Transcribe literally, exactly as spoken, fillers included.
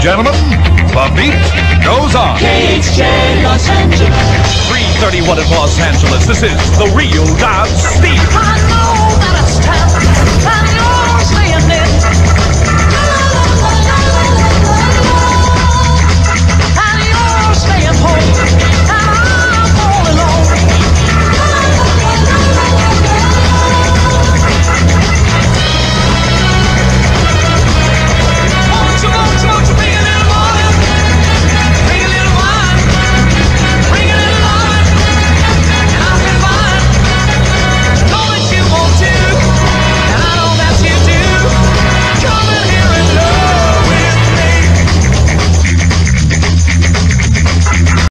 gentlemen, the beat goes on. K H J Los Angeles. three thirty-one in Los Angeles. This is the real Dodge Steve. I know.